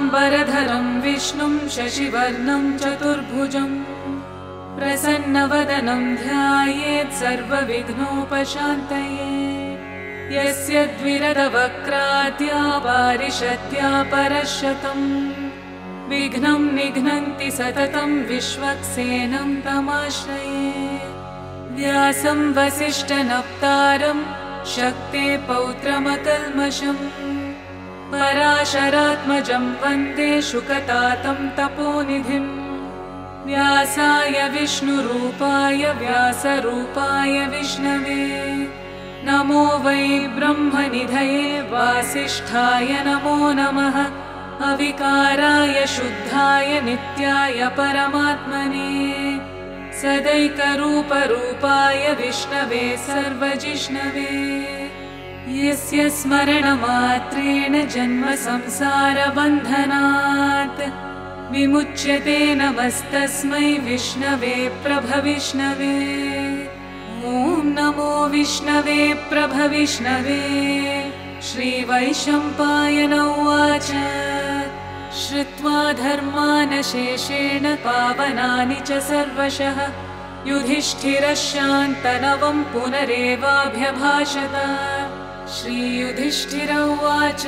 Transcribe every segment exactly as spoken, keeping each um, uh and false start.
शुक्लाम्बरधरं विष्णुं शशिवर्णं चतुर्भुजं प्रसन्नवदनं ध्यायेत् सर्वविघ्नोपशान्तये। यस्य द्विरदवक्त्राद्या पारिषद्या परशतं विघ्नं निघ्नन्ति सततं विश्वक्सेनं तमाश्रये। व्यासं वसिष्ठनप्तारं शक्ते पौत्रमकल्मषम् पराशरात्मजं वन्दे शुकतातं तपोनिधिम्। व्यासाय विष्णुरूपाय व्यासरूपाय विष्णवे नमो वै ब्रह्मनिधये वासिष्ठाय नमो नमः। अविकाराय शुद्धाय नित्याय परमात्मने सदैकरूपरूपाय विष्णवे सर्वजिष्णवे। यस्य स्मरणमात्रेण जन्म संसारबन्धनात् विमुच्यते नमस्तस्मै विष्णवे प्रभविष्णवे। ॐ नमो विष्णवे प्रभविष्णवे। श्रीवैशम्पायन उवाच श्रुत्वा धर्मानशेषेण पावनानि च सर्वशः युधिष्ठिरः शान्तनवं पुनरेवाभ्यभाषत। श्रीयुधिष्ठिर उवाच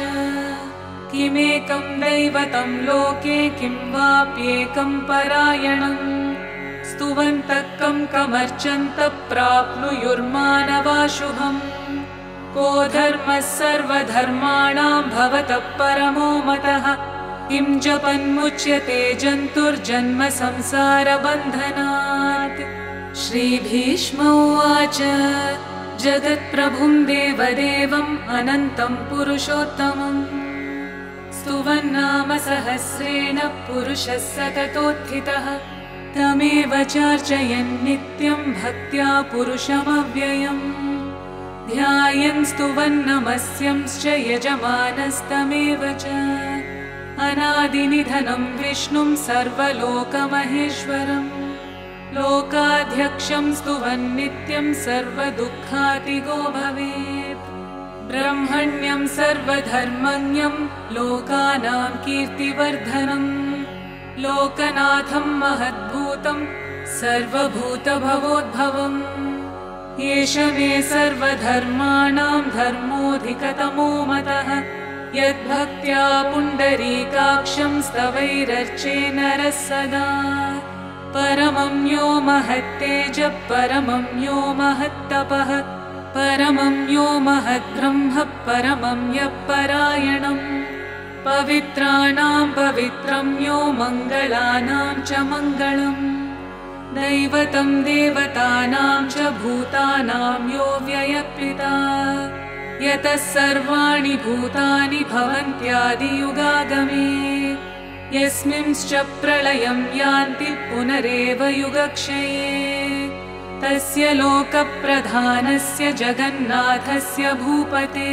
किमेकं दैवतं लोके किं वाप्येकं परायणम् स्तुवन्तः कं कमर्चन्तः प्राप्नुयुर्मानवा शुभम्। को धर्मः सर्वधर्माणां भवतः परमो मतः किं जपन्मुच्यते जन्तुर्जन्म संसारबन्धनात्। श्रीभीष्म उवाच जगत्प्रभुं देवदेवम् अनन्तं पुरुषोत्तमम् स्तुवन्नाम सहस्रेण पुरुषः सततोत्थितः तमेव चार्चयन् नित्यं भक्त्या पुरुषमव्ययम्। ध्यायन् स्तुवन्नमस्यंश्च यजमानस्तमेव च अनादिनिधनं विष्णुं सर्वलोकमहेश्वरम् लोकाध्यक्षं स्तुवन् नित्यं सर्वदुःखातिगो भवेत्। ब्रह्मण्यं सर्वधर्मज्ञं लोकानां कीर्तिवर्धनम् लोकनाथं महद्भूतं सर्वभूतभवोद्भवम्। एष मे सर्वधर्माणां धर्मोऽधिकतमो मतः यद्भक्त्या पुण्डरीकाक्षं स्तवैरर्चे नरः सदा। परमं यो महत्तेजः परमं यो महत्तपः परमं यो महद्ब्रह्म परमं यः परायणम्। पवित्राणां पवित्रं यो मङ्गलानां च मङ्गलम् दैवतं देवतानां च भूतानां यो व्ययपिता यतः सर्वाणि भूतानि भवन्त्यादियुगागमे यस्मिंश्च प्रलयं यान्ति पुनरेव युगक्षये। तस्य लोकप्रधानस्य जगन्नाथस्य भूपते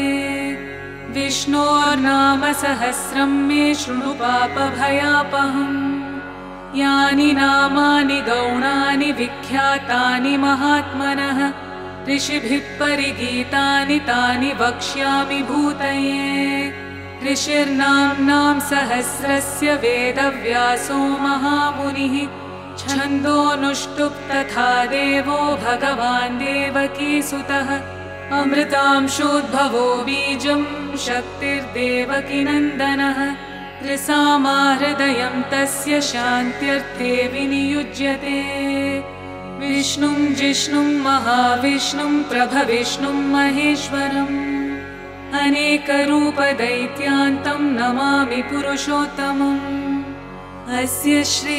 विष्णोर्नाम सहस्रं मे शृणु पापभयापहम्। यानि नामानि गौणानि विख्यातानि महात्मनः ऋषिभिः परिगीतानि तानि वक्ष्यामि भूतये। ऋषिर्नाम्नां सहस्रस्य वेदव्यासो महामुनिः छन्दोऽनुष्टुप् तथा देवो भगवान् देवकीसुतः। अमृतांशोद्भवो बीजं शक्तिर्देवकीनन्दनः त्रिसामा हृदयं तस्य शान्त्यर्थे विनियुज्यते। विष्णुं जिष्णुं महाविष्णुं प्रभविष्णुं महेश्वरम् अनेकरूपदैत्यान्तं नमामि पुरुषोत्तमम्। अस्य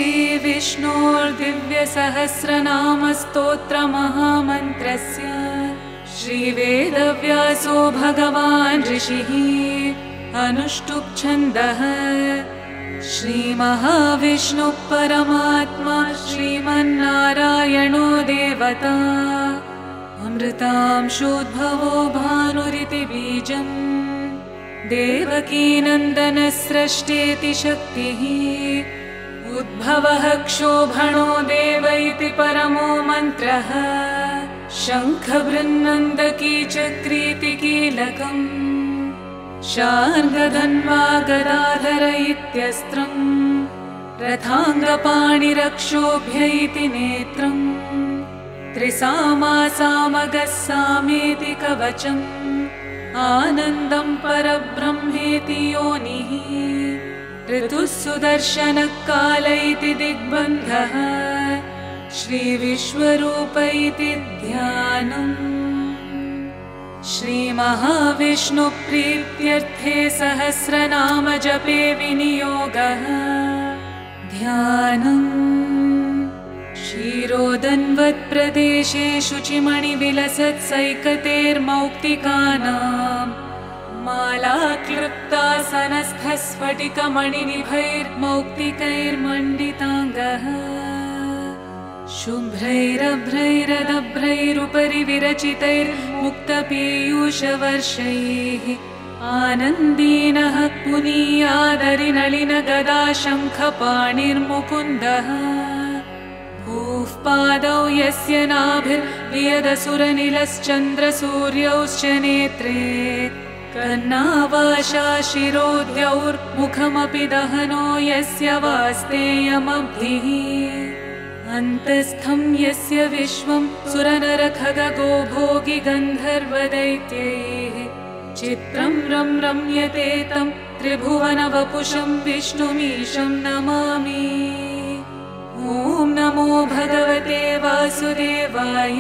श्रीविष्णोर्दिव्यसहस्रनामस्तोत्रमहामन्त्रस्य श्रीवेदव्यासो भगवान् ऋषिः अनुष्टुप् छन्दः। श्रीमहाविष्णुः परमात्मा श्रीमन्नारायणो देवता अमृतांशोद्भवो भानुरिति बीजम् देवकीनन्दनस्रष्टेति शक्तिः उद्भवः क्षोभणो देव इति परमो मन्त्रः शङ्खबृन्नन्दकी चक्रीति कीलकम् शार्ङ्गधन्वा गदाधर इत्यस्त्रम् रथाङ्गपाणिरक्षोभ्य इति नेत्रम् त्रिसामासामगः सामेति कवचम् आनन्दं परब्रह्मेति योनिः ऋतुः सुदर्शनः काल इति दिग्बन्धः श्रीविश्वरूप इति ध्यानम् श्रीमहाविष्णुप्रीत्यर्थे सहस्रनाम जपे विनियोगः ध्यानम् क्षीरोदन्वत्प्रदेशे शुचिमणिविलसत्सैकतेर्मौक्तिकानाम् मालाक्लृप्तासनस्थस्फटिकमणिनिभैर्मौक्तिकैर्मण्डिताङ्गः शुभ्रैरभ्रैरदभ्रैरुपरि विरचितैर्मुक्तपीयूषवर्षैः आनन्दीनः पुनीयादरिनलिनगदा शङ्खपाणिर्मुकुन्दः भूः पादौ यस्य नाभिर्वियदसुरनिलश्चन्द्रसूर्यौश्च नेत्रे कर्णावाशा शिरोद्यौर्मुखमपि दहनो यस्य वास्तेयमब्धिः अन्तस्थं यस्य विश्वं सुरनरखगो भोगि गन्धर्वदैत्यैः चित्रं रं रम्यते तं त्रिभुवनवपुषं विष्णुमीशं नमामि। ॐ नमो भगवते वासुदेवाय।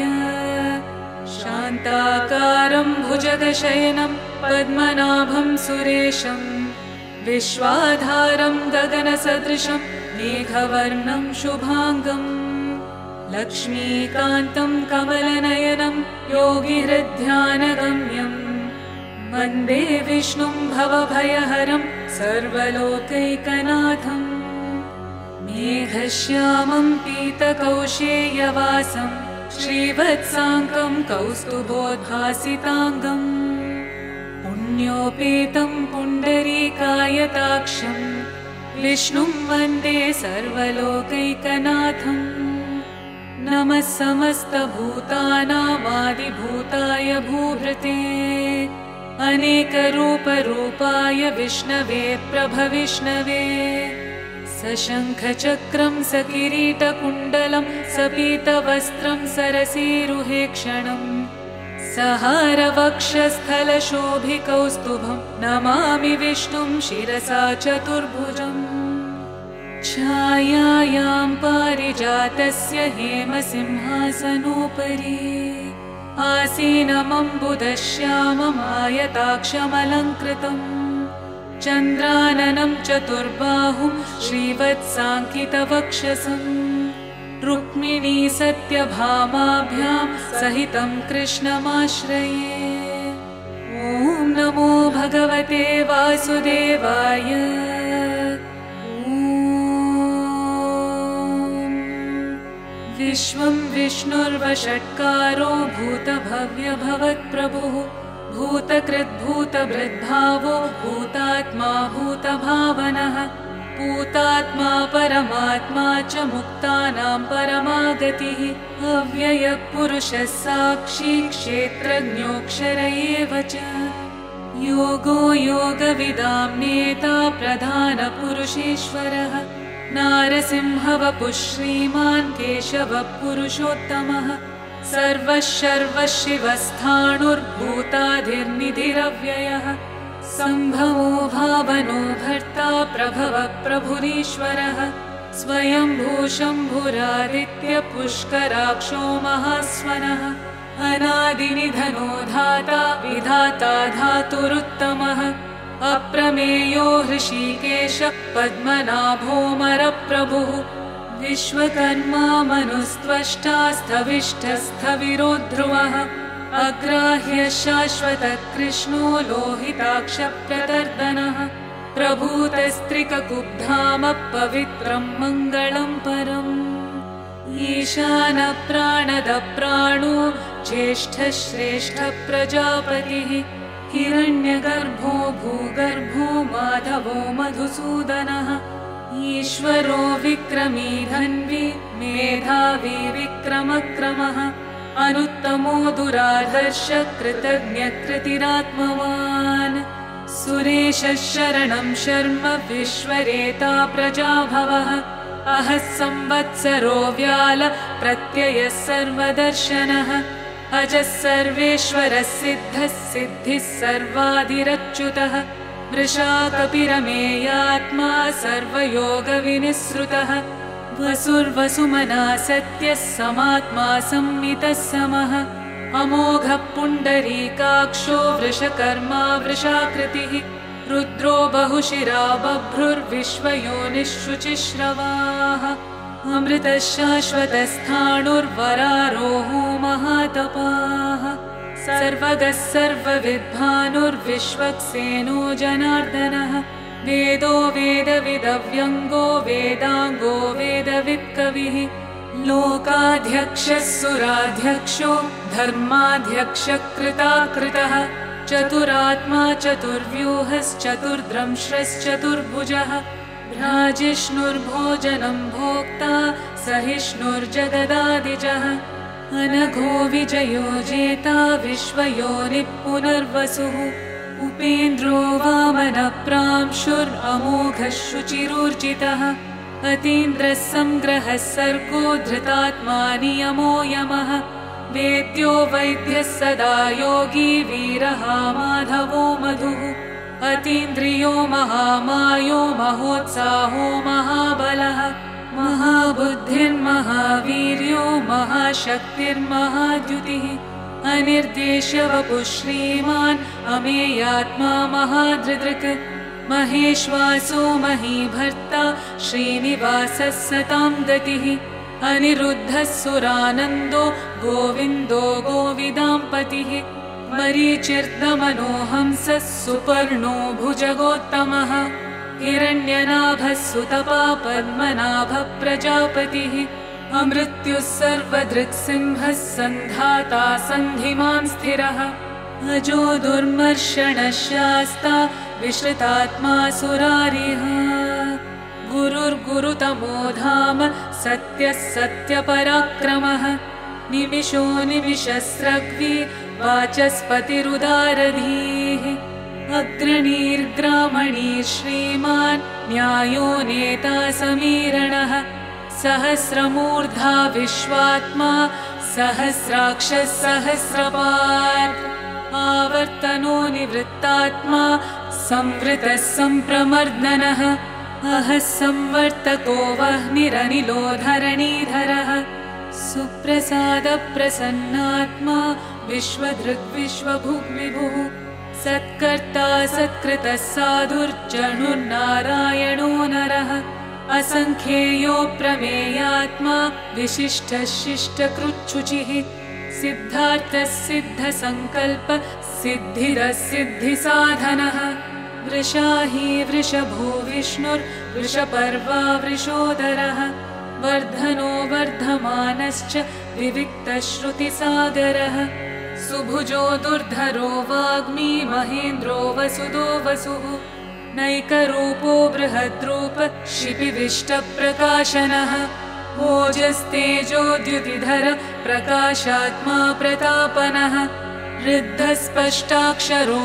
शान्ताकारं भुजगशयनं पद्मनाभं सुरेशं विश्वाधारं गगनसदृशं मेघवर्णं शुभाङ्गम् लक्ष्मीकान्तं कमलनयनं योगिहृद्ध्यानगम्यं वन्दे विष्णुं भवभयहरं सर्वलोकैकनाथम् मेघश्यामं पीतकौशेयवासं श्रीवत्साङ्कं कौस्तुभोद्भासिताङ्गम् पुण्योपेतं पुण्डरीकायताक्षं विष्णुं वन्दे सर्वलोकैकनाथम् नमः समस्तभूतानामादिभूताय भूभृते अनेकरूपरूपाय विष्णवे प्रभविष्णवे सशङ्खचक्रं सकिरीटकुण्डलं सपीतवस्त्रं सरसीरुहेक्षणम् सहारवक्षस्थलशोभिकौस्तुभं नमामि विष्णुं शिरसा चतुर्भुजम् छायायां पारिजातस्य हेमसिंहासनोपरि आसीनमम्बुदश्याममायताक्षमलङ्कृतम् चन्द्राननं चतुर्बाहुं श्रीवत्साङ्कितवक्षसम् रुक्मिणी सत्यभामाभ्यां सहितं कृष्णमाश्रये। ॐ नमो भगवते वासुदेवाय। विश्वं विष्णुर्वषट्कारो भूतभव्यभवत्प्रभुः भूतकृद्भूतभृद्भावो भूतात्मा भूतभावनः भूतात्मा परमात्मा च मुक्तानां परमागतिः अव्ययपुरुषः साक्षी क्षेत्रज्ञोऽक्षर एव च योगो योगविदां नेता प्रधानपुरुषेश्वरः नारसिंहवपुः श्रीमान् केशवः पुरुषोत्तमः सर्वः सर्वः शिवस्थाणुर्भूताधिर्निधिरव्ययः सम्भवो भावनो भर्ता प्रभवः प्रभुरीश्वरः स्वयंभू शम्भुरादित्य पुष्कराक्षो महास्वनः अनादिनिधनो धाता विधाता धातुरुत्तमः अप्रमेयो हृषीकेशः पद्मनाभोऽमरप्रभुः विश्वकर्मा मनुस्त्वष्टा स्थविष्ठस्थविरो ध्रुवः अग्राह्य शाश्वतः कृष्णो लोहिताक्षप्रतर्दनः प्रभूतस्त्रिककुब्धामः पवित्रं मङ्गलं परम् ईशानप्राणदप्राणो ज्येष्ठः श्रेष्ठः प्रजापतिः हिरण्यगर्भो भूगर्भो माधवो मधुसूदनः ईश्वरो विक्रमी धन्वी मेधावी विक्रमक्रमः अनुत्तमो दुराधर्ष कृतज्ञकृतिरात्मवान् सुरेशः शरणं शर्म विश्वरेता प्रजाभवः अहः संवत्सरो व्याल प्रत्ययः सर्वदर्शनः अजः सर्वेश्वरः सिद्धः सिद्धिः सर्वादिरच्युतः वृषा कपिरमेयात्मा सर्वयोगविनिःसृतः वसुर्वसुमना सत्यः समात्मा संमितः समः अमोघः पुण्डरीकाक्षो वृषकर्मा वृषाकृतिः रुद्रो बहुशिरा बभ्रुर्विश्वयोनिः शुचिश्रवाः अमृतः शाश्वतस्थाणुर्वरारोहो महातपाः सर्वगः सर्वविद्भानुर्विश्वक्सेनो जनार्दनः वेदो वेदविदव्यङ्गो वेदाङ्गो वेदवित्कविः लोकाध्यक्षः सुराध्यक्षो धर्माध्यक्षः कृताकृतः चतुरात्मा चतुर्व्यूहश्चतुर्द्रंश्रश्चतुर्भुजः भ्राजिष्णुर्भोजनं भोक्ता सहिष्णुर्जगदादिजः अनघो विजयो जेता विश्वयोनिः पुनर्वसुः उपेन्द्रो वामनप्रांशुरमोघः शुचिरूर्जितः अतीन्द्रः संग्रहः सर्गो धृतात्मा नियमो यमः वेद्यो वैद्यः सदा योगी वीरः माधवो मधुः अतीन्द्रियो महामायो महोत्साहो महाबलः महाबुद्धिर्महावीर्यो महाशक्तिर्महाद्युतिः अनिर्देशवपुः श्रीमान् अमेयात्मा महाधृदृक् महेश्वासो महीभर्ता श्रीनिवासः सतां गतिः अनिरुद्धः सुरानन्दो गोविन्दो गोविदाम्पतिः मरीचिर्दमनोहंसः सुपर्णो भुजगोत्तमः हिरण्यनाभः सुतपा पद्मनाभः प्रजापतिः अमृत्युः सर्वदृक्सिंहः सन्धाता सन्धिमान् स्थिरः अजो दुर्मर्षणः शास्ता विश्रुतात्मा सुरारिः गुरुर्गुरुतमो धाम सत्यः सत्यपराक्रमः निमिषो निमिषस्रग्वी वाचस्पतिरुदारधीः अग्रणीर्ग्रामणीर्श्रीमान् न्यायो नेता समीरणः सहस्रमूर्धा विश्वात्मा सहस्राक्षः सहस्रपात् आवर्तनो निवृत्तात्मा संवृतः सम्प्रमर्दनः अहः संवर्तको वह्निरनिलो धरणीधरः सुप्रसादप्रसन्नात्मा विश्वदृग्विश्वभुग्विभुः सत्कर्ता सत्कृतः साधुर्जनुर्नारायणो नरः असङ्ख्येयो प्रमेयात्मा विशिष्टः शिष्टकृच्छुचिः सिद्धार्थः सिद्धसङ्कल्प सिद्धिरः सिद्धिसाधनः वृषाही वृषभो विष्णुर्वृषपर्वा वृषोदरः वर्धनो वर्धमानश्च विविक्तश्रुतिसागरः सुभुजो दुर्धरो वाग्मी महेन्द्रो वसुदो वसुः नैकरूपो बृहद्रूप शिपिविष्टप्रकाशनः ओजस्तेजोद्युतिधर प्रकाशात्मा प्रतापनः ऋद्धस्पष्टाक्षरो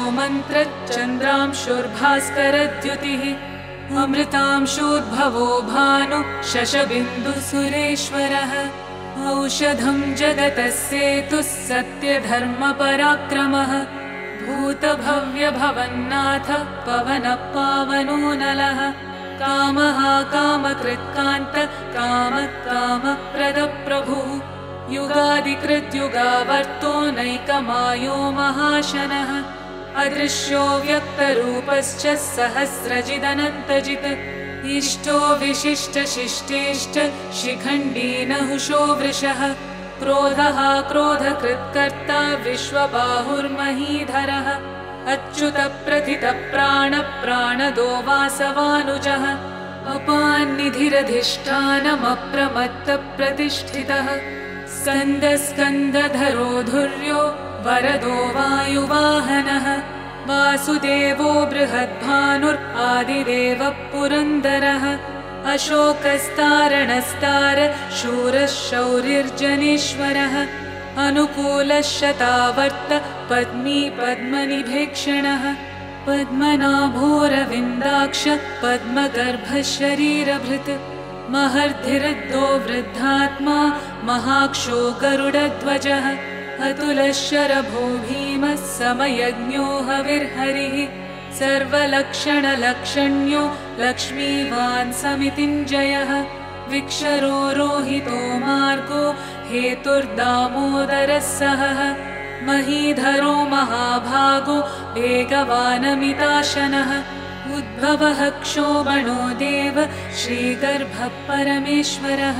मन्त्रश्चन्द्रांशुर्भास्करद्युतिः अमृतांशोद्भवो भानु शशबिन्दुः सुरेश्वरः औषधं जगतः सेतुः सत्यधर्मपराक्रमः भूतभव्यभवन्नाथ पवनः पावनो नलः कामः कामकृत्कान्त कामः कामप्रदप्रभुः युगादिकृद्युगावर्तो नैकमायो महाशनः अदृश्यो व्यक्तरूपश्च सहस्रजिदनन्तजित् इष्टो विशिष्टशिष्टेश्च शिखण्डी नहुषो वृषः क्रोधः क्रोधकृत्कर्ता विश्वबाहुर्महीधरः अच्युतप्रथितप्राणप्राणदो वासवानुजः अपान्निधिरधिष्ठानमप्रमत्तप्रतिष्ठितः स्कन्दस्कन्दधरो धुर्यो वरदो वायुवाहनः वासुदेवो बृहद्भानुरादिदेवः पुरन्दरः अशोकस्तारणस्तार शूरः शौरिर्जनेश्वरः अनुकूलः शतावर्त पद्मी पद्मनिभेक्षणः पद्मनाभोरविन्दाक्ष पद्मगर्भशरीरभृत् महर्धिरद्धो वृद्धात्मा महाक्षो गरुडध्वजः अतुलशरभो भीमः समयज्ञो हविर्हरिः सर्वलक्षणलक्षण्यो लक्ष्मीवान् समितिञ्जयः विक्षरो रोहितो मार्गो हेतुर्दामोदरः सहः महीधरो महाभागो वेगवानमिताशनः उद्भवः क्षोभणो देव श्रीगर्भः परमेश्वरः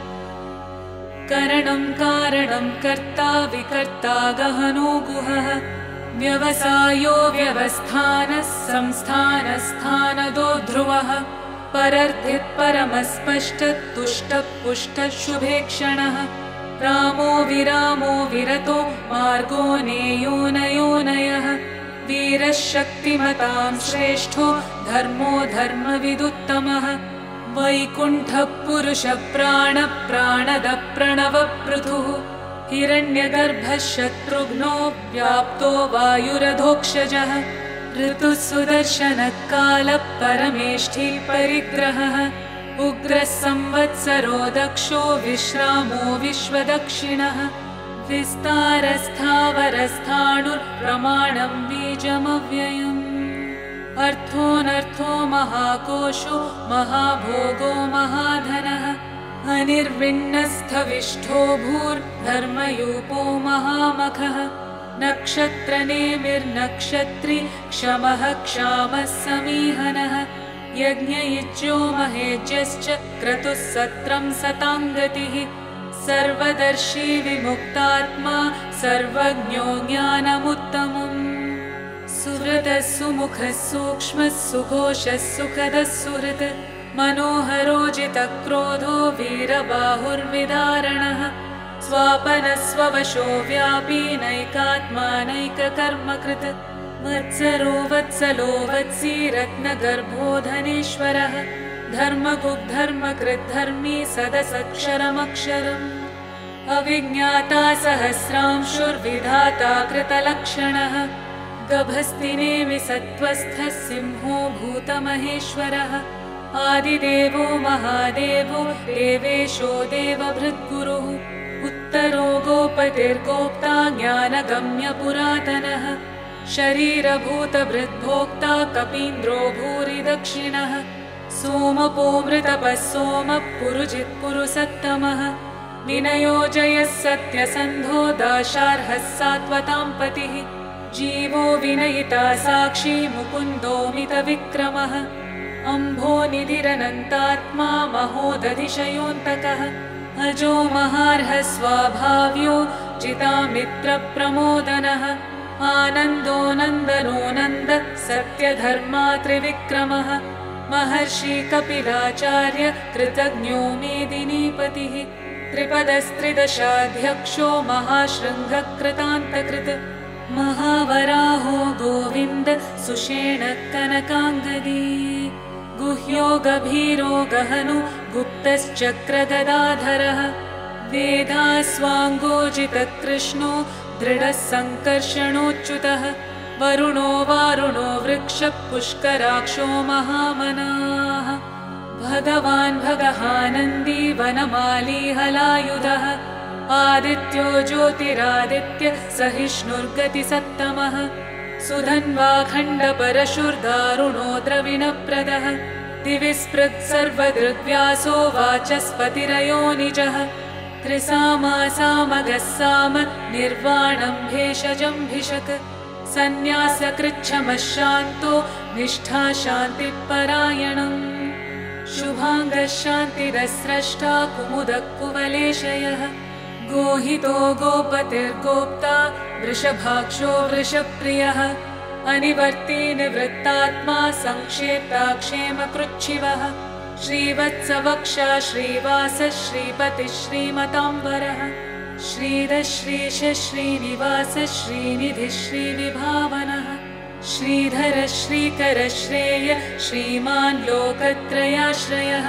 करणं कारणं कर्ता विकर्ता गहनो गुहः व्यवसायो व्यवस्थानः संस्थानस्थानदो ध्रुवः परर्थित् परमस्पष्टः तुष्टः पुष्टः शुभेक्षणः रामो विरामो विरतो मार्गो नेयो नयोनयः वीरः शक्तिमतां श्रेष्ठो धर्मो धर्मविदुत्तमः वैकुण्ठः पुरुषः प्राणः प्राणदः प्रणवपृथुः हिरण्यगर्भः शत्रुघ्नो व्याप्तो वायुरधोक्षजः ऋतुः सुदर्शनः कालः परमेष्ठी परिग्रहः उग्रः संवत्सरो दक्षो विश्रामो विश्वदक्षिणः विस्तारस्थावरस्थाणुर्प्रमाणं बीजमव्ययम् अर्थोऽनर्थो महाकोशो महाभोगो महाधनः अनिर्विण्णस्थविष्ठो भूर्धर्मयूपो महामखः नक्षत्रनेमिर्नक्षत्री क्षमः क्षामः समीहनः यज्ञयुज्यो महेज्यश्च क्रतुः सत्रं सताङ्गतिः सर्वदर्शी विमुक्तात्मा सर्वज्ञो ज्ञानमुत्तमम् सुहृदः सुमुखः सूक्ष्मः सुघोषः सुखदः सुहृत् मनोहरोजितक्रोधो वीरबाहुर्विदारणः स्वापनः स्ववशो व्यापी नैकात्मा नैककर्मकृत् वत्सरो वत्सलो वत्सी रत्नगर्भो धनेश्वरः धर्मगुग्धर्मकृद्धर्मी सदसक्षरमक्षरम् अविज्ञाता सहस्रांशुर्विधाता कृतलक्षणः गभस्तिनेमि सत्त्वस्थः सिंहो भूतमहेश्वरः आदिदेवो महादेवो देवेशो देवभृद्गुरुः उत्तरो गोपतिर्गोप्ता ज्ञानगम्य पुरातनः शरीरभूतभृद्भोक्ता कपीन्द्रो भूरि दक्षिणः सोमपोमृतपः सोमः पुरुजित्पुरुसत्तमः विनयो जयः सत्यसन्धो दाशार्हः सात्वतां पतिः जीवो विनयिता साक्षी मुकुन्दोमितविक्रमः अम्भोनिधिरनन्तात्मा महोदधिशयोऽन्तकः अजो महार्हः स्वाभाव्यो जितामित्रप्रमोदनः आनन्दो नन्दनो नन्द सत्यधर्मा त्रिविक्रमः महर्षि कपिलाचार्य कृतज्ञो मेदिनीपतिः त्रिपदस्त्रिदशाध्यक्षो महाशृङ्गकृतान्तकृत् महावराहो गोविन्द सुषेणः कनकाङ्गदी गुह्यो गभीरो गहनो गुप्तश्चक्रगदाधरः वेदास्वाङ्गोजितकृष्णो दृढः सङ्कर्षणोच्युतः वरुणो वारुणो वृक्षः पुष्कराक्षो महामनाः भगवान् भगहानन्दी वनमाली हलायुधः आदित्यो ज्योतिरादित्य सहिष्णुर्गतिसत्तमः सुधन्वाखण्डपरशुर्दारुणो द्रविणप्रदः दिविस्पृक् सर्वदृग्व्यासो वाचस्पतिरयो निजः त्रिसामासामगः साम निर्वाणं भेषजं भिषक् सन्न्यासकृच्छमः शान्तो निष्ठा शान्तिपरायणम् शुभाङ्गः शान्तिरस्रष्टा कुमुदः कुवलेशयः गोहितो गोपतिर्गोप्ता वृषभाक्षो वृषप्रियः अनिवर्ती निवृत्तात्मा संक्षेप्ता क्षेमकृच्छिवः श्रीवत्सवक्षा श्रीवास श्रीपतिः श्रीमताम्बरः श्रीधः श्रीश श्रीनिवास श्रीनिधिः श्रीविभावनः श्रीधर श्रीकर श्रेय श्रीमान् लोकत्रयाश्रयः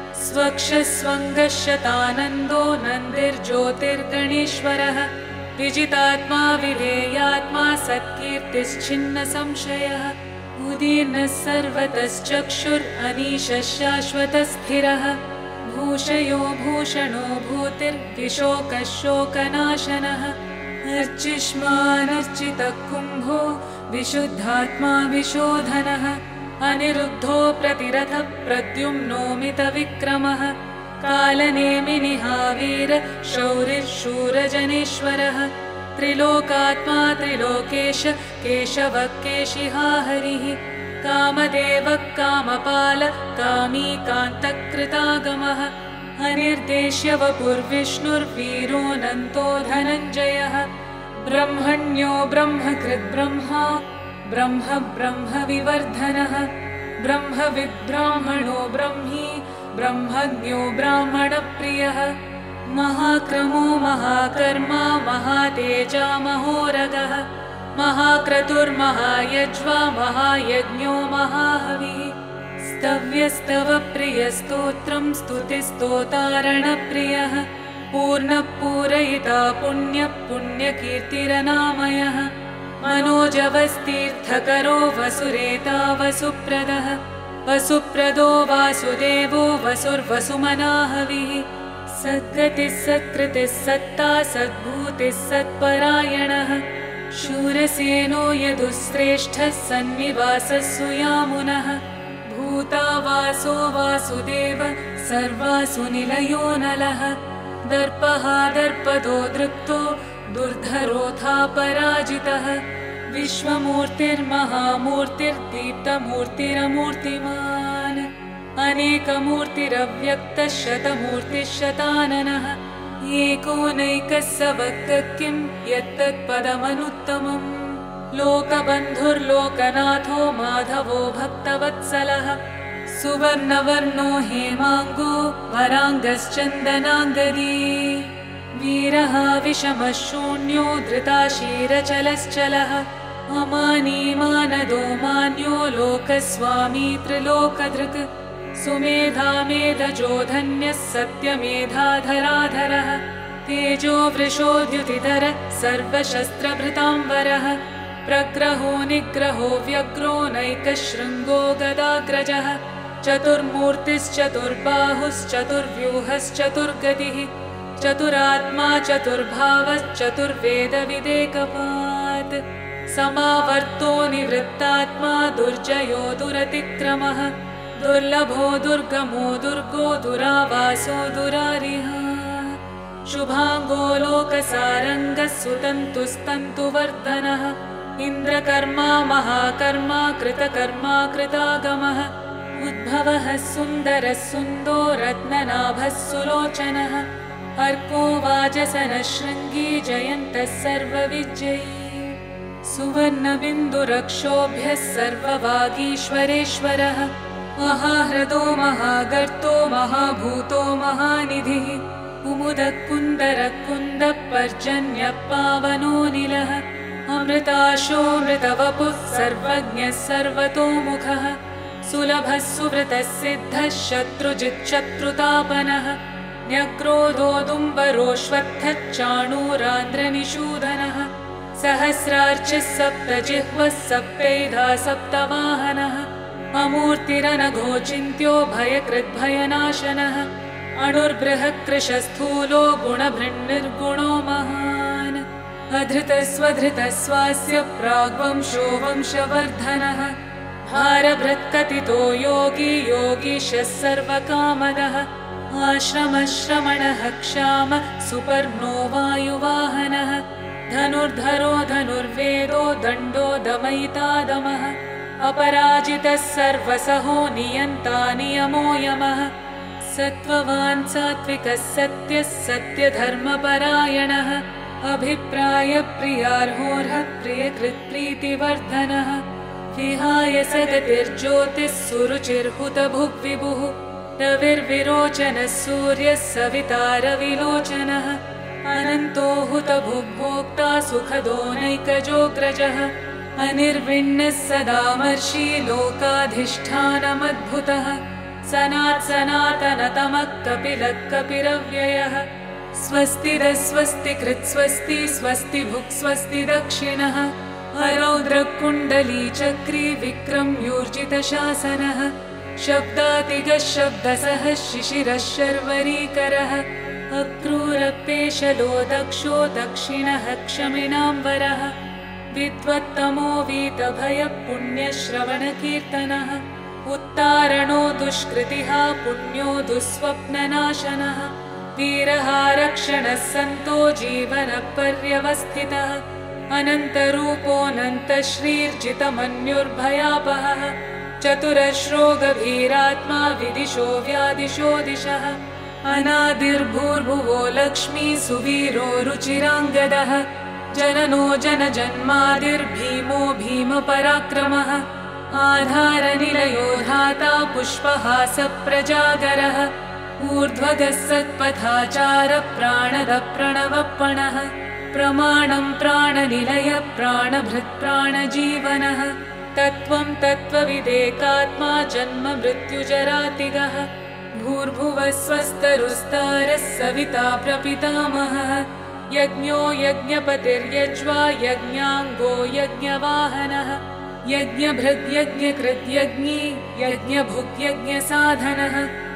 स्वक्षस्वङ्गशतानन्दो नन्दिर्ज्योतिर्गणेश्वरः विजितात्मा विधेयात्मा सत्कीर्तिश्छिन्न संशयः उत्तीर्णः सर्वतश्चक्षुरनीशः शाश्वतस्थिरः भूषयो भूषणो भूतिर्विशोकः शोकनाशनः अर्चिष्मानर्चितः कुम्भो विशुद्धात्मा विशोधनः अनिरुद्धो प्रतिरथः प्रद्युम्नो मितविक्रमः कालनेमिनिहावीर शौरिः शूरजनेश्वरः त्रिलोकात्मा त्रिलोकेश केशवः केशिहा हरिः कामदेवः कामपालः कामी कान्तकृतागमः अनिर्देश्य वपुर्विष्णुर्वीरोऽनन्तो धनञ्जयः ब्रह्मण्यो ब्रह्मकृद्ब्रह्मा ब्रह्म ब्रह्म विवर्धनः ब्रह्मविद्ब्राह्मणो ब्रह्मी ब्रह्मज्ञो ब्राह्मणप्रियः महाक्रमो महाकर्मा महातेजा महोरगः महाक्रतुर्महायज्वा महायज्ञो महाहविः स्तव्यस्तवप्रियस्तोत्रं स्तुतिस्तोतारणप्रियः पूर्णपूरयिता पुण्यः पुण्यकीर्तिरनामयः मनोजवस्तीर्थकरो वसुरेता वसुप्रदः वसुप्रदो वासुदेवो वसुर्वसुमनाहविः सद्गतिः सत्कृतिः सत्ता सद्भूतिः सत्परायणः शूरसेनो यदुश्रेष्ठः सन्निवासः सुयामुनः भूतावासो वासुदेव सर्वासुनिलयो नलः दर्पः दर्पदो दृप्तो दुर्धरोऽथा पराजितः विश्वमूर्तिर्महामूर्तिर्दीप्तमूर्तिरमूर्तिमान् अनेकमूर्तिरव्यक्तः शतमूर्तिः शताननः एकोनैकः स वक्तः किं यत्तत्पदमनुत्तमम् लोकबन्धुर्लोकनाथो माधवो भक्तवत्सलः सुवर्णवर्णो हेमाङ्गो वराङ्गश्चन्दनाङ्गदी वीरः विषमः शून्यो धृताशीरचलश्चलः अमानीमानदो मान्यो लोकस्वामी त्रिलोकधृक् सुमेधा मेधजो धन्यः सत्यमेधाधराधरः तेजो वृषोद्युतिधरः सर्वशस्त्रभृताम्बरः प्रग्रहो निग्रहो व्यग्रो नैकशृङ्गो गदाग्रजः चतुर्मूर्तिश्चतुर्बाहुश्चतुर्व्यूहश्चतुर्गतिः चतुरात्मा चतुर्भावश्चतुर्वेदविदेकपात् समावर्तो निवृत्तात्मा दुर्जयो दुरतिक्रमः दुर्लभो दुर्गमो दुर्गो दुरावासो दुरारिः शुभाङ्गो लोकसारङ्गः सुतन्तुस्तन्तुवर्धनः इन्द्रकर्मा महाकर्मा कृतकर्मा कृतागमः उद्भवः सुन्दरः सुन्दो रत्ननाभः सुलोचनः अर्को वाजसनः शृङ्गी जयन्तः सर्वविजयी सुवर्णबिन्दुरक्षोभ्यः सर्ववागीश्वरेश्वरः महाह्रदो महागर्तो महाभूतो महानिधिः कुमुदः कुन्दरः कुन्दः पर्जन्यः पावनोऽनिलः अमृताशोऽमृतवपुः सर्वज्ञः सर्वतोमुखः सुलभः सुव्रतः सिद्धः शत्रुजिच्छत्रुतापनः न्यक्रोधोदुम्बरोऽश्वत्थः चाणूरान्द्रनिषूदनः सहस्रार्चिः सप्तजिह्वः सप्तैधा सप्तवाहनः अमूर्तिरनघो चिन्त्यो भयकृद्भयनाशनः अणुर्बृहत्कृशस्थूलो गुणभृन्निर्गुणो महान् अधृतस्वधृतस्वास्य प्राग्वंशो वंशवर्धनः भारभृत्कथितो योगी योगीशः सर्वकामदः आश्रमश्रमणः क्षामः सुपर्णो वायुवाहनः धनुर्धरो धनुर्वेदो दण्डो दमयिता दमः अपराजितः सर्वसहो नियन्ता नियमो यमः सत्त्ववान् सात्विकः सत्यः सत्यधर्मपरायणः अभिप्रायप्रियार्होर्हः प्रियकृत्प्रीतिवर्धनः विहाय सगतिर्ज्योतिः सुरुचिर्हुतभुग्विभुः रविर्विरोचनः सूर्यः सवितारविलोचनः अनन्तो हुतभुग्भोक्ता सुखदो नैकजोग्रजः अनिर्विण्णः सदामर्षि लोकाधिष्ठानमद्भुतः सनात् सनातनतमः कपिलः कपिरव्ययः स्वस्तिरः स्वस्तिकृत् स्वस्ति स्वस्ति भुक् स्वस्ति दक्षिणः हरौद्रकुण्डली चक्री विक्रम्यूर्जितशासनः शब्दातिगः शब्दसः शिशिरः शर्वरीकरः अक्रूरपेशलो दक्षो दक्षिणः क्षमिणाम्बरः विद्वत्तमो वीतभयः पुण्यश्रवणकीर्तनः उत्तारणो दुष्कृतिः पुण्यो दुःस्वप्ननाशनः वीरः रक्षणः सन्तो जीवनपर्यवस्थितः अनन्तरूपोऽनन्तश्रीर्जितमन्युर्भयापहः चतुरश्रोगभीरात्मा विदिशो व्यादिशो दिशः अनादिर्भूर्भुवो लक्ष्मी सुवीरो रुचिराङ्गदः जननो जनजन्मादिर्भीमो भीमपराक्रमः आधारनिलयो धाता पुष्पहासप्रजागरः ऊर्ध्वगः सत्पथाचारः प्राणदः प्रणवप्पणः प्रमाणं प्राणनिलयः प्राणभृत्प्राणजीवनः तत्त्वं तत्त्वविदेकात्मा जन्म मृत्युजरातिगः भूर्भुवः स्वस्तरुस्तारः सविता प्रपितामहः यज्ञो यज्ञपतिर्यज्वा यज्ञाङ्गो यज्ञवाहनः यज्ञभृद्यज्ञकृद्यज्ञी यज्ञभुग्यज्ञसाधनः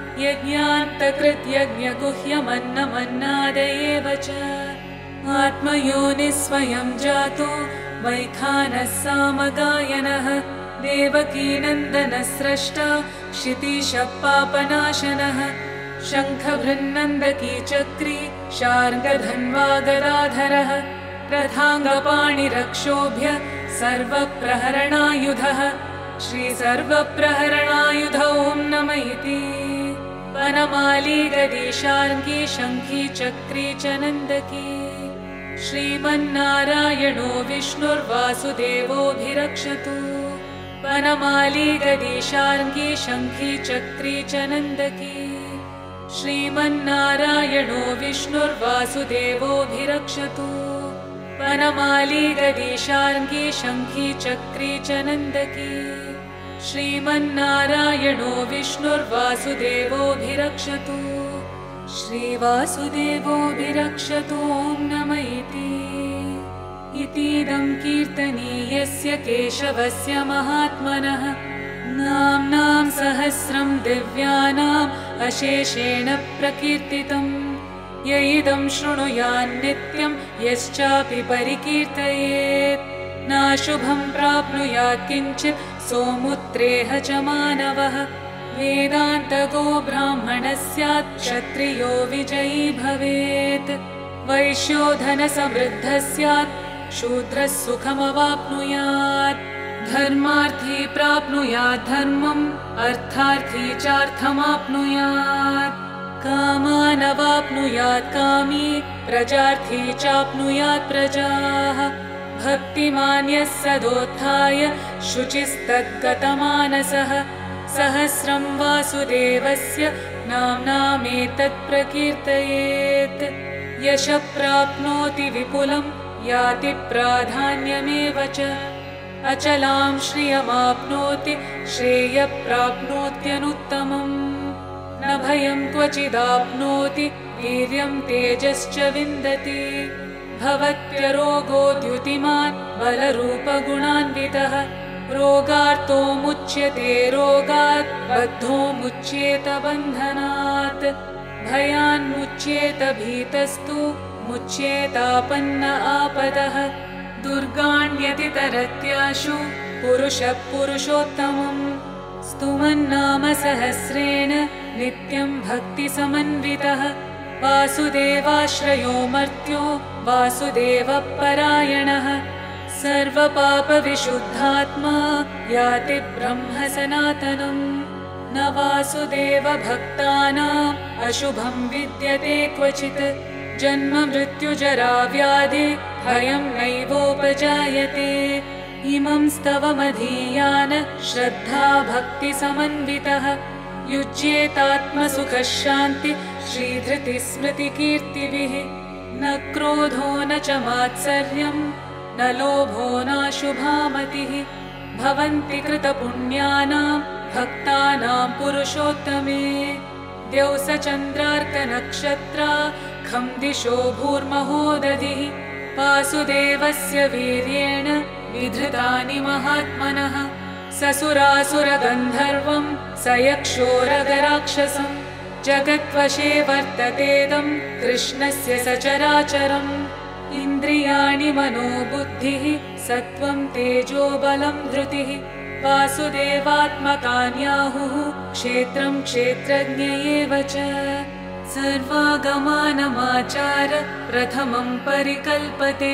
यज्ञान्तकृद्यज्ञगुह्यमन्नमन्नादयेव च आत्मयोनिः स्वयं जातो वैखानः सामगायनः देवकीनन्दनः स्रष्टा क्षितीशः पापनाशनः शङ्खभृन्नन्दकी चक्री शार्ङ्गधन्वा गदाधरः रथाङ्गपाणिरक्षोभ्य सर्वप्रहरणायुधः श्रीसर्वप्रहरणायुधौ नम इति वनमाली गदी शार्ङ्गी शङ्खी चक्री च नन्दकी श्रीमन्नारायणो विष्णुर्वासुदेवोऽभिरक्षतु वनमाली गदी शार्ङ्गी शङ्खी चक्री च नन्दकी श्रीमन्नारायणो विष्णुर्वासुदेवोऽभिरक्षतु वनमाली गदी शार्ङ्गी शङ्खी चक्री च नन्दकी श्रीमन्नारायणो विष्णुर्वासुदेवोऽभिरक्षतु श्रीवासुदेवोऽभिरक्षतु ॐ नम इति इतीदं कीर्तनीयस्य केशवस्य महात्मनः नाम्नां सहस्रं दिव्यानाम् अशेषेण प्रकीर्तितम् य इदं शृणुयान्नित्यं यश्चापि परिकीर्तयेत् नाशुभं प्राप्नुयात् किञ्चित् सोमुत्रेह च मानवः वेदान्तगो ब्राह्मणः स्यात् क्षत्रियो विजयी भवेत् वैश्यो धनसमृद्धः स्यात् शूद्रः सुखमवाप्नुयात् धर्मार्थी प्राप्नुयात् धर्मम् अर्थार्थी चार्थमाप्नुयात् कामानवाप्नुयात् कामी प्रजार्थी चाप्नुयात् प्रजाः भक्तिमान् यः सदोत्थाय शुचिस्तद्गतमानसः सहस्रं वासुदेवस्य नाम्नामेतत् प्रकीर्तयेत् यशः प्राप्नोति विपुलं याति प्राधान्यमेव च अचलां श्रियमाप्नोति श्रेयः प्राप्नोत्यनुत्तमम् न भयं क्वचिदाप्नोति वीर्यं तेजश्च विन्दति भवत्यरोगो द्युतिमान् बलरूपगुणान्वितः रोगार्तो मुच्यते रोगात् बद्धो मुच्येत बन्धनात् भयान्मुच्येत भीतस्तु मुच्येतापन्न आपदः दुर्गाण्यतितरत्याशु पुरुषः पुरुषोत्तमम् स्तुमन्नाम सहस्रेण नित्यं भक्तिसमन्वितः वासुदेवाश्रयो मर्त्यो वासुदेवपरायणः सर्वपापविशुद्धात्मा याति ब्रह्म सनातनम् न वासुदेवभक्तानाम् अशुभं विद्यते क्वचित् जन्म मृत्युजरा व्याधि भयं नैवोपजायते इमं स्तवमधीयान श्रद्धा भक्तिसमन्वितः युज्येतात्मसुखः शान्ति श्रीधृतिस्मृतिकीर्तिभिः न क्रोधो न च मात्सर्यं न लोभो नाशुभामतिः भवन्ति कृतपुण्यानां भक्तानां पुरुषोत्तमे द्यौसचन्द्रार्कनक्षत्रा खं दिशो भूर्महोदधिः वासुदेवस्य वीर्येण विधृतानि महात्मनः ससुरासुरगन्धर्वं सयक्षोरगराक्षसं जगद्वशे वर्ततेदं कृष्णस्य सचराचरम् इन्द्रियाणि मनोबुद्धिः सत्त्वं तेजो बलं धृतिः वासुदेवात्मकान्याहुः क्षेत्रं क्षेत्रज्ञ एव च सर्वागमानमाचार प्रथमं परिकल्पते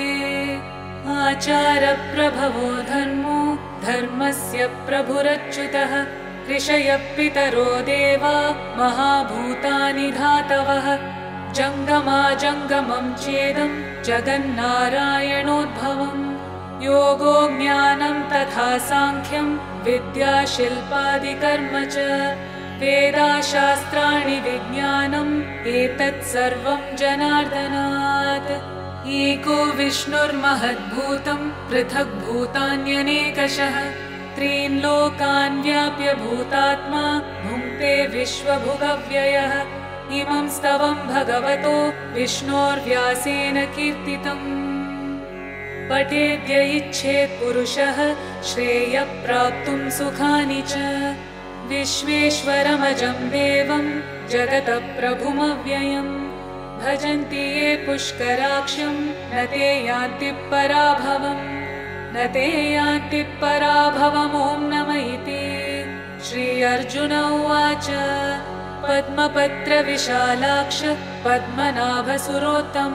आचारप्रभवो धर्मो धर्मस्य प्रभुरच्युतः ऋषयः पितरो देवा महाभूतानि धातवः जङ्गमाजङ्गमं चेदं जगन्नारायणोद्भवम् योगो ज्ञानं तथा साङ्ख्यं विद्या शिल्पादिकर्म च वेदाशास्त्राणि विज्ञानम् एतत् सर्वं जनार्दनात् एको विष्णुर्महद्भूतं पृथग्भूतान्यनेकशः त्रीन् लोकान् व्याप्य भूतात्मा भुङ्क्ते विश्वभुगव्ययः इमं स्तवं भगवतो विष्णोर्व्यासेन कीर्तितम् पठेद्य इच्छेत् पुरुषः श्रेयः प्राप्तुं सुखानि च विश्वेश्वरमजं देवं जगतः प्रभुमव्ययम् भजन्ति ये पुष्कराक्षं न ते यान्ति पराभवम् न ते यान्ति पराभवम् ॐ नमः इति श्री अर्जुन उवाच पद्मपत्रविशालाक्ष पद्मनाभसुरोत्तम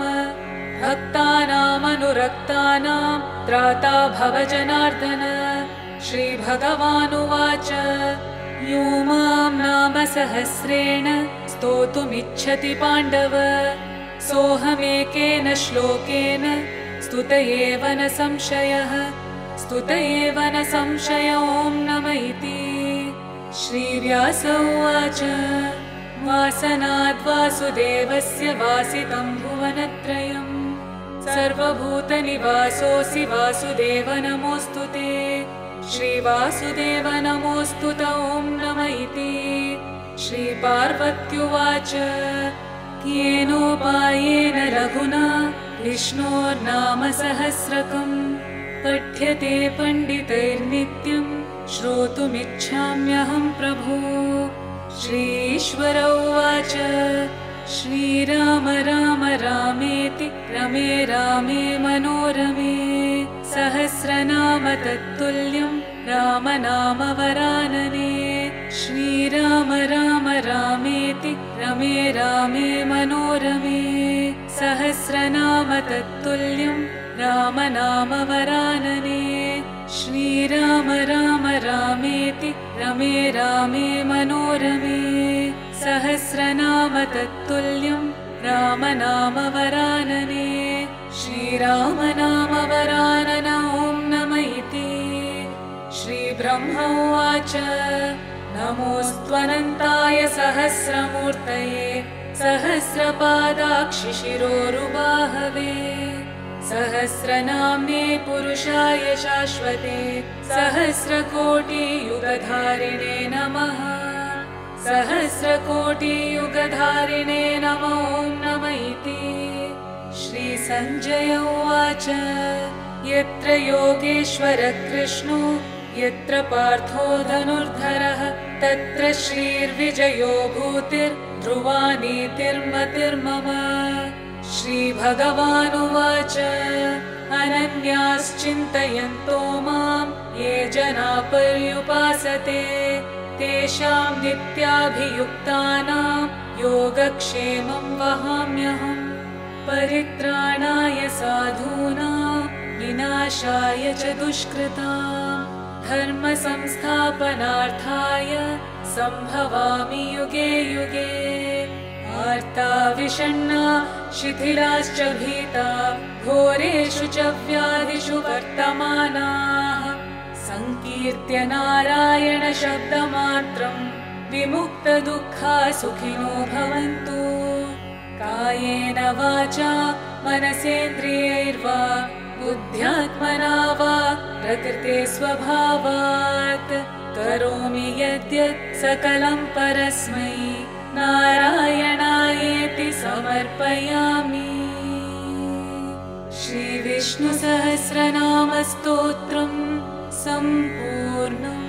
भक्तानामनुरक्तानां त्राता भव जनार्दन श्रीभगवानुवाच यो मां नाम सहस्रेण स्तोतुमिच्छति पाण्डव सोऽहमेकेन श्लोकेन स्तुत एव न संशयः स्तुत एव न संशय ॐ नमः इति श्रीव्यास उवाच वासनाद्वासुदेवस्य वासितं भुवनत्रयम् सर्वभूतनिवासोऽसि वासुदेव नमोऽस्तु ते श्रीवासुदेव नमोऽस्तु तं ॐ नमः इति श्रीपार्वत्युवाच केनोपायेन रघुना विष्णोर्नाम सहस्रकं पठ्यते पण्डितैर्नित्यं श्रोतुमिच्छाम्यहं प्रभो श्रीश्वर उवाच श्रीराम राम रामेति रमे रामे मनोरमे सहस्रनाम तत्तुल्यं राम नाम वरानने श्रीराम राम रामेति रमे रामे मनोरमे सहस्रनाम तत्तुल्यं राम नाम वरानने श्रीराम राम रामेति रमे रामे मनोरमे सहस्रनाम तत्तुल्यं राम नाम वरानने श्रीराम नाम वरानन ॐ नमः इति श्रीब्रह्म उवाच नमोऽस्त्वनन्ताय सहस्रमूर्तये सहस्रपादाक्षिशिरोरुबाहवे सहस्रनाम्ने पुरुषाय शाश्वते सहस्रकोटियुगधारिणे नमः सहस्रकोटियुगधारिणे नमो ॐ नमः इति श्रीसञ्जय उवाच यत्र योगेश्वरः कृष्णो यत्र पार्थो धनुर्धरः तत्र श्रीर्विजयो भूतिर्ध्रुवा नीतिर्मतिर्मम श्रीभगवानुवाच अनन्याश्चिन्तयन्तो मां ये जना पर्युपासते तेषां नित्याभियुक्तानां योगक्षेमं वहाम्यहम् परित्राणाय साधूनां विनाशाय च दुष्कृतां धर्मसंस्थापनार्थाय सम्भवामि युगे युगे आर्ता विषण्णा शिथिलाश्च भीता घोरेषु च व्याधिषु वर्तमानाः संकीर्त्य नारायण शब्दमात्रं विमुक्तदुःखा सुखिनो भवन्तु कायेन वाचा मनसेन्द्रियैर्वा बुद्ध्यात्मना वा प्रकृते स्वभावात् करोमि यद्यत् सकलं परस्मै नारायणायेति समर्पयामि। श्रीविष्णुसहस्रनामस्तोत्रम् सम्पूर्णम्।